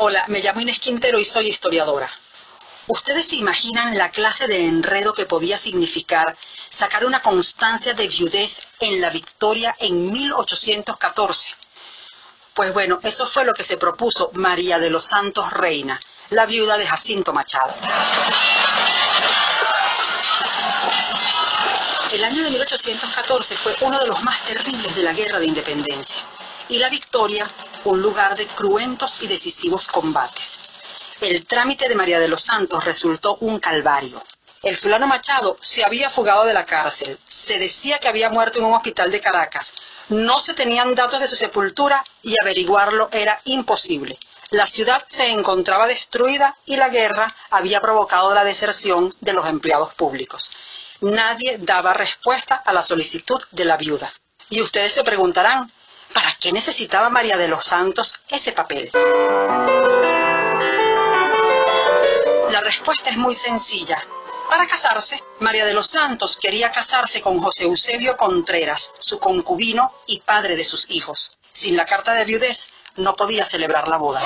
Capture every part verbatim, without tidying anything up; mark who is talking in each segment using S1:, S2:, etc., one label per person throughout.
S1: Hola, me llamo Inés Quintero y soy historiadora. ¿Ustedes se imaginan la clase de enredo que podía significar sacar una constancia de viudez en la Victoria en mil ochocientos catorce? Pues bueno, eso fue lo que se propuso María de los Santos Reina, la viuda de Jacinto Machado. El año de mil ochocientos catorce fue uno de los más terribles de la Guerra de Independencia, y la Victoria, un lugar de cruentos y decisivos combates. El trámite de María de los Santos resultó un calvario. El fulano Machado se había fugado de la cárcel, se decía que había muerto en un hospital de Caracas, no se tenían datos de su sepultura y averiguarlo era imposible. La ciudad se encontraba destruida y la guerra había provocado la deserción de los empleados públicos. Nadie daba respuesta a la solicitud de la viuda. Y ustedes se preguntarán, ¿para qué necesitaba María de los Santos ese papel? La respuesta es muy sencilla. Para casarse, María de los Santos quería casarse con José Eusebio Contreras, su concubino y padre de sus hijos. Sin la carta de viudez, no podía celebrar la boda.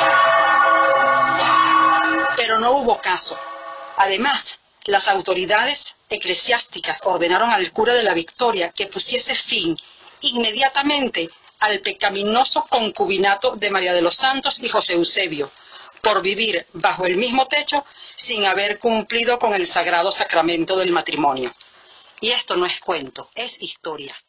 S1: Pero no hubo caso. Además, las autoridades eclesiásticas ordenaron al cura de la Victoria que pusiese fin inmediatamente al pecaminoso concubinato de María de los Santos y José Eusebio, por vivir bajo el mismo techo sin haber cumplido con el sagrado sacramento del matrimonio. Y esto no es cuento, es historia.